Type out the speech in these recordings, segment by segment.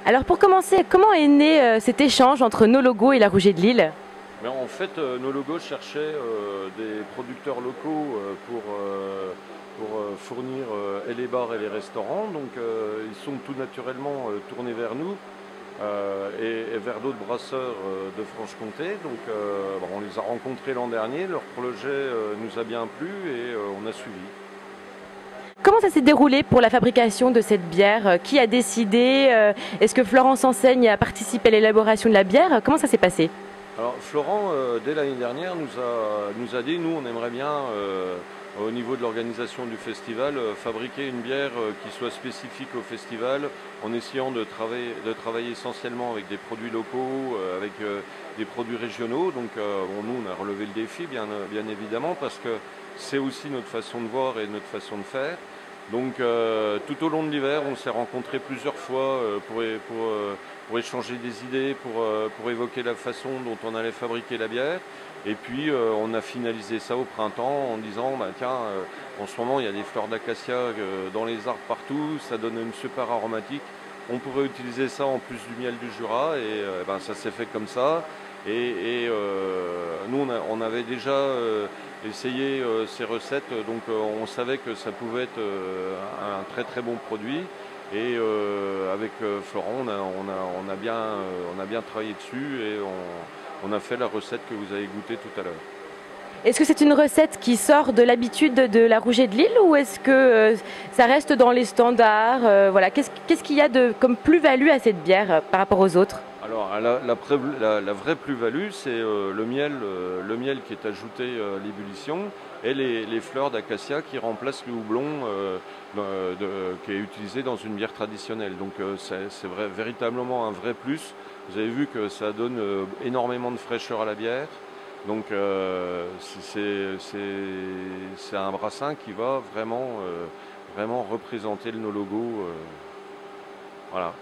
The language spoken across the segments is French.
Alors pour commencer, comment est né cet échange entre nos logos et la Rouget de Lille? Mais en fait, nos logos cherchaient des producteurs locaux pour fournir et les bars et les restaurants. Donc ils sont tout naturellement tournés vers nous et vers d'autres brasseurs de Franche-Comté. Donc bon, on les a rencontrés l'an dernier, leur projet nous a bien plu et on a suivi. Comment ça s'est déroulé pour la fabrication de cette bière? Qui a décidé? Est-ce que Florence Enseigne a participé à l'élaboration de la bière? Comment ça s'est passé? Alors Florent, dès l'année dernière, nous a dit, nous on aimerait bien, au niveau de l'organisation du festival, fabriquer une bière qui soit spécifique au festival, en essayant de travailler essentiellement avec des produits locaux, avec des produits régionaux. Donc bon, nous on a relevé le défi, bien évidemment, parce que c'est aussi notre façon de voir et notre façon de faire. Donc tout au long de l'hiver, on s'est rencontrés plusieurs fois pour échanger des idées, pour évoquer la façon dont on allait fabriquer la bière. Et puis on a finalisé ça au printemps en disant bah, tiens, en ce moment il y a des fleurs d'acacia dans les arbres partout, ça donne une super aromatique. On pourrait utiliser ça en plus du miel du Jura et ben, ça s'est fait comme ça. Et nous on avait déjà essayé ces recettes, donc on savait que ça pouvait être un très très bon produit. Et avec Florent, on a bien travaillé dessus et on a fait la recette que vous avez goûtée tout à l'heure. Est-ce que c'est une recette qui sort de l'habitude de la Rouget de Lille ou est-ce que ça reste dans les standards? Voilà. Qu'est-ce qu'il y a comme plus-value à cette bière par rapport aux autres? Alors la vraie plus-value, c'est le miel qui est ajouté à l'ébullition et les fleurs d'acacia qui remplacent le houblon qui est utilisé dans une bière traditionnelle. Donc c'est véritablement un vrai plus. Vous avez vu que ça donne énormément de fraîcheur à la bière. Donc c'est un brassin qui va vraiment représenter nos logos. Voilà.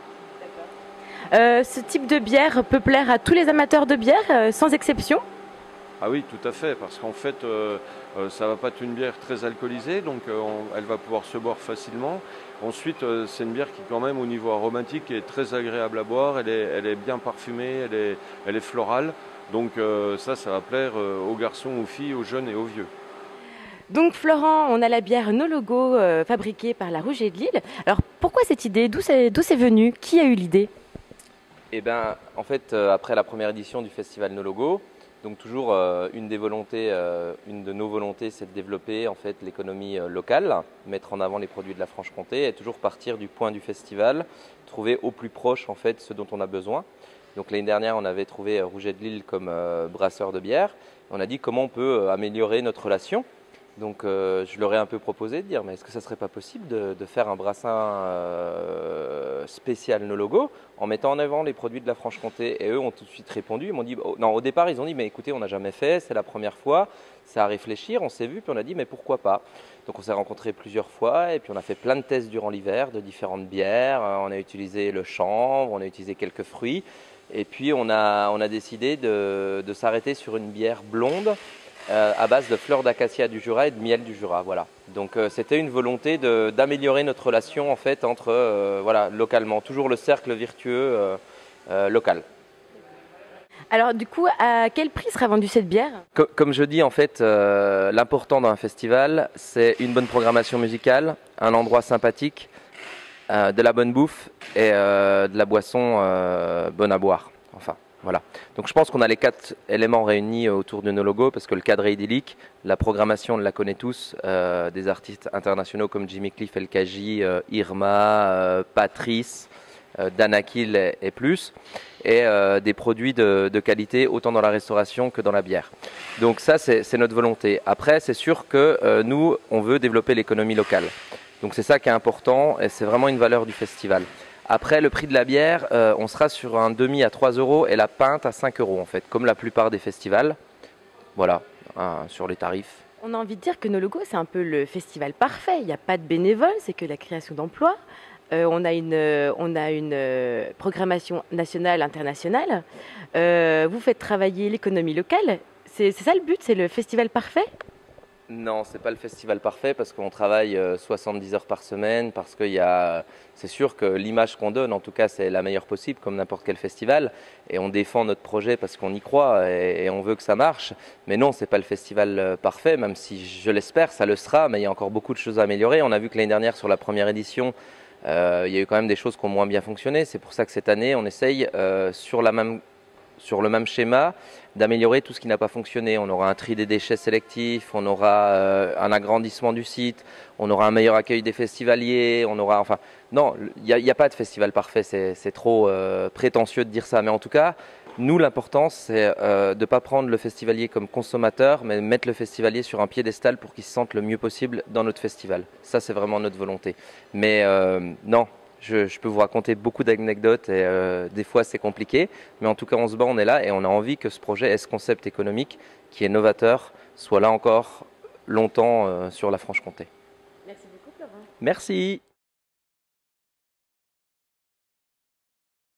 Ce type de bière peut plaire à tous les amateurs de bière, sans exception? Ah oui, tout à fait, parce qu'en fait, ça ne va pas être une bière très alcoolisée, donc elle va pouvoir se boire facilement. Ensuite, c'est une bière qui, quand même, au niveau aromatique, est très agréable à boire. Elle est bien parfumée, elle est florale. Donc ça va plaire aux garçons, aux filles, aux jeunes et aux vieux. Donc Florent, on a la bière No Logo fabriquée par la Rouget de Lille. Alors pourquoi cette idée? D'où c'est venu? Qui a eu l'idée? Eh bien, en fait, après la première édition du festival No Logo, donc toujours une de nos volontés, c'est de développer en fait l'économie locale, mettre en avant les produits de la Franche-Comté et toujours partir du point du festival, trouver au plus proche en fait ce dont on a besoin. Donc l'année dernière, on avait trouvé Rouget de Lille comme brasseur de bière. On a dit comment on peut améliorer notre relation. Donc je leur ai un peu proposé de dire mais est-ce que ça ne serait pas possible de faire un brassin spécial No Logo en mettant en avant les produits de la Franche-Comté? Et eux ont tout de suite répondu, ils m'ont dit non, au départ ils ont dit mais écoutez, on n'a jamais fait, c'est la première fois, c'est à réfléchir, on s'est vu puis on a dit mais pourquoi pas. Donc on s'est rencontrés plusieurs fois et puis on a fait plein de tests durant l'hiver de différentes bières, on a utilisé le chanvre, on a utilisé quelques fruits et puis on a décidé de s'arrêter sur une bière blonde à base de fleurs d'acacia du Jura et de miel du Jura. Voilà. Donc c'était une volonté d'améliorer notre relation en fait entre voilà, localement, toujours le cercle vertueux local. Alors du coup, à quel prix sera vendue cette bière? Comme je dis en fait, l'important dans un festival, c'est une bonne programmation musicale, un endroit sympathique, de la bonne bouffe et de la boisson bonne à boire. Enfin. Voilà. Donc je pense qu'on a les 4 éléments réunis autour de nos logos parce que le cadre est idyllique, la programmation on la connaît tous, des artistes internationaux comme Jimmy Cliff, El Kaji, Irma, Patrice, Danakil et plus, et des produits de qualité autant dans la restauration que dans la bière. Donc ça c'est notre volonté. Après c'est sûr que nous on veut développer l'économie locale. Donc c'est ça qui est important et c'est vraiment une valeur du festival. Après, le prix de la bière, on sera sur un demi à 3 € et la pinte à 5 € en fait, comme la plupart des festivals. Voilà, sur les tarifs. On a envie de dire que No Logo, c'est un peu le festival parfait. Il n'y a pas de bénévoles, c'est que la création d'emplois. On a une programmation nationale, internationale. Vous faites travailler l'économie locale. C'est ça le but, c'est le festival parfait? Non, c'est pas le festival parfait parce qu'on travaille 70 heures par semaine, parce que c'est sûr que l'image qu'on donne, en tout cas, c'est la meilleure possible, comme n'importe quel festival, et on défend notre projet parce qu'on y croit et on veut que ça marche. Mais non, c'est pas le festival parfait, même si je l'espère, ça le sera, mais il y a encore beaucoup de choses à améliorer. On a vu que l'année dernière, sur la première édition, il y a eu quand même des choses qui ont moins bien fonctionné. C'est pour ça que cette année, on essaye sur le même schéma, d'améliorer tout ce qui n'a pas fonctionné. On aura un tri des déchets sélectifs, on aura un agrandissement du site, on aura un meilleur accueil des festivaliers, non, il n'y a pas de festival parfait, c'est trop prétentieux de dire ça. Mais en tout cas, nous, l'important, c'est de ne pas prendre le festivalier comme consommateur, mais mettre le festivalier sur un piédestal pour qu'il se sente le mieux possible dans notre festival. Ça, c'est vraiment notre volonté. Mais non. Je peux vous raconter beaucoup d'anecdotes et des fois c'est compliqué, mais en tout cas on se bat, on est là et on a envie que ce projet ait ce concept économique qui est novateur, soit là encore longtemps sur la Franche-Comté. Merci beaucoup, Florent. Merci.